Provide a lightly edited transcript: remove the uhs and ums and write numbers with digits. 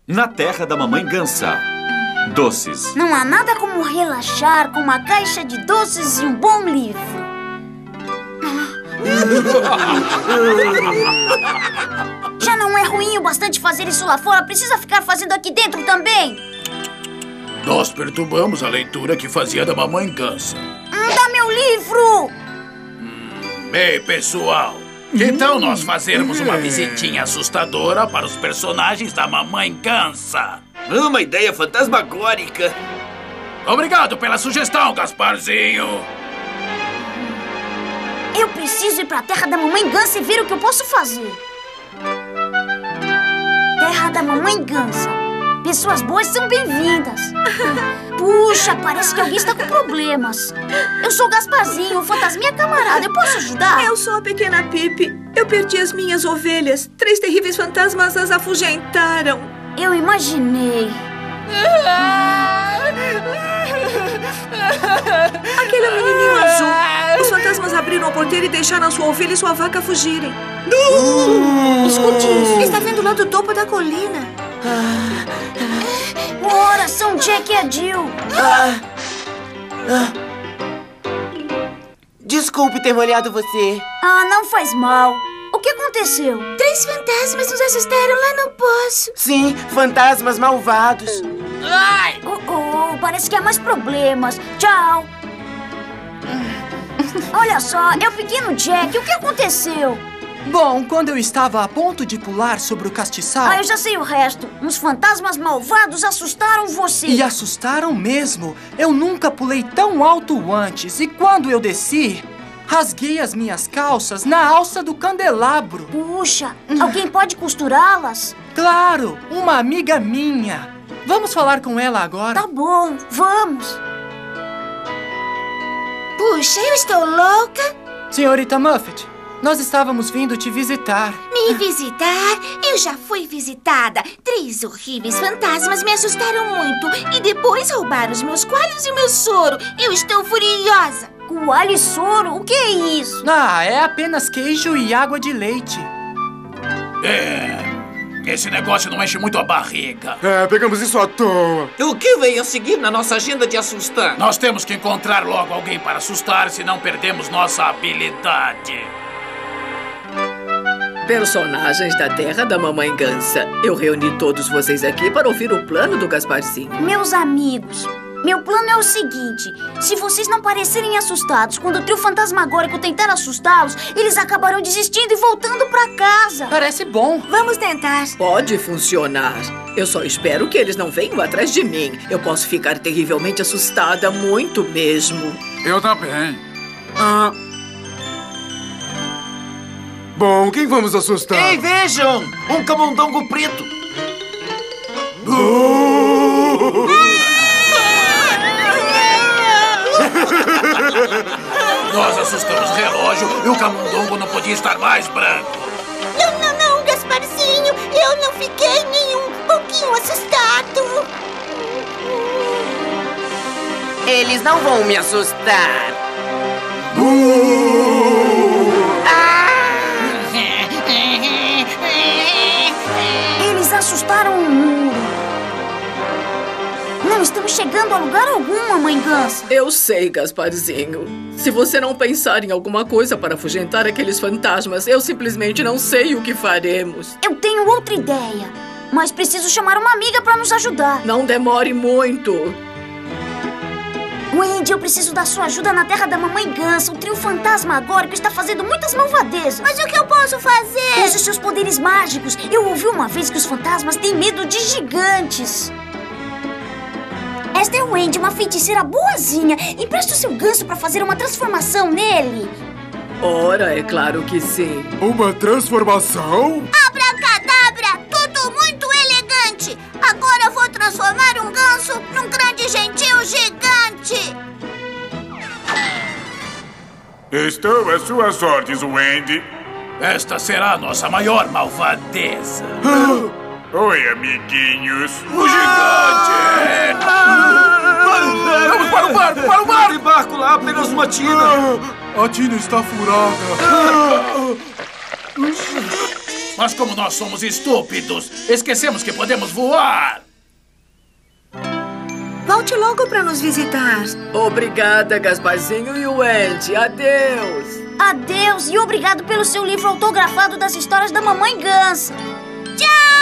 Na terra da mamãe Gansa. Doces. Não há nada como relaxar com uma caixa de doces e um bom livro. Já não é ruim o bastante fazer isso lá fora, precisa ficar fazendo aqui dentro também. Nós perturbamos a leitura que fazia da mamãe Gansa. Dá meu livro! Ei, pessoal. Que tal nós fazermos uma visitinha assustadora para os personagens da mamãe Gansa? Uma ideia fantasmagórica. Obrigado pela sugestão, Gasparzinho. Eu preciso ir pra terra da mamãe Gansa e ver o que eu posso fazer. Terra da mamãe Gansa. Pessoas boas são bem-vindas. Puxa, parece que alguém está com problemas. Eu sou o Gasparzinho, o fantasminha camarada. Eu posso ajudar? Eu sou a pequena Pipe. Eu perdi as minhas ovelhas. 3 terríveis fantasmas as afugentaram. Eu imaginei. Aquele é o menininho azul. Os fantasmas abriram a porteira e deixaram sua ovelha e sua vaca fugirem. Escute isso. Está vindo lá do topo da colina. Ora, são Jack e a Jill. Desculpe ter molhado você. Ah, não faz mal. O que aconteceu? 3 fantasmas nos assustaram lá no poço. Sim, fantasmas malvados. Parece que há mais problemas. Tchau. Olha só, é o pequeno Jack. O que aconteceu? Bom, quando eu estava a ponto de pular sobre o castiçal... Eu já sei o resto. Uns fantasmas malvados assustaram você. E assustaram mesmo. Eu nunca pulei tão alto antes. E quando eu desci, rasguei as minhas calças na alça do candelabro. Puxa, alguém pode costurá-las? Claro, uma amiga minha. Vamos falar com ela agora? Tá bom, vamos. Puxa, eu estou louca. Senhorita Muffet, nós estávamos vindo te visitar. Me visitar? Eu já fui visitada. 3 horríveis fantasmas me assustaram muito. E depois roubaram os meus coalhos e o meu soro. Eu estou furiosa. Coalho e soro? O que é isso? É apenas queijo e água de leite. Esse negócio não enche muito a barriga. Pegamos isso à toa. O que vem a seguir na nossa agenda de assustar? Nós temos que encontrar logo alguém para assustar, senão perdemos nossa habilidade. Personagens da terra da mamãe Gansa. Eu reuni todos vocês aqui para ouvir o plano do Gasparzinho. Meus amigos, meu plano é o seguinte. Se vocês não parecerem assustados quando o trio fantasmagórico tentar assustá-los, eles acabarão desistindo e voltando pra casa. Parece bom. Vamos tentar. Pode funcionar. Eu só espero que eles não venham atrás de mim. Eu posso ficar terrivelmente assustada, muito mesmo. Eu também. Bom, quem vamos assustar? Ei, vejam! Um camundongo preto. Nós assustamos o relógio e o camundongo não podia estar mais branco. Não, Gasparzinho. Eu não fiquei nem um pouquinho assustado. Eles não vão me assustar. Eles assustaram o muro. Não estamos chegando a lugar algum, mamãe Gansa. Eu sei, Gasparzinho. Se você não pensar em alguma coisa para afugentar aqueles fantasmas, eu simplesmente não sei o que faremos. Eu tenho outra ideia, mas preciso chamar uma amiga para nos ajudar. Não demore muito. Wendy, eu preciso da sua ajuda na terra da mamãe Gansa. O trio fantasmagórico está fazendo muitas malvadezas. Mas o que eu posso fazer? Use seus poderes mágicos. Eu ouvi uma vez que os fantasmas têm medo de gigantes. Esta é Wendy, uma feiticeira boazinha. Empresta o seu ganso para fazer uma transformação nele. Ora, é claro que sim. Uma transformação? Abracadabra! Tudo muito elegante! Agora vou transformar um ganso num grande gentil gigante! Estou às suas ordens, Wendy. Esta será a nossa maior malvadeza. Oi, amiguinhos. O gigante! Vamos para o barco! Para o barco! Não tem barco lá, apenas uma tina. A tina está furada. Mas como nós somos estúpidos, esquecemos que podemos voar. Volte logo para nos visitar. Obrigada, Gasparzinho e Wendy. Adeus. Adeus e obrigado pelo seu livro autografado das histórias da Mamãe Gansa. Tchau!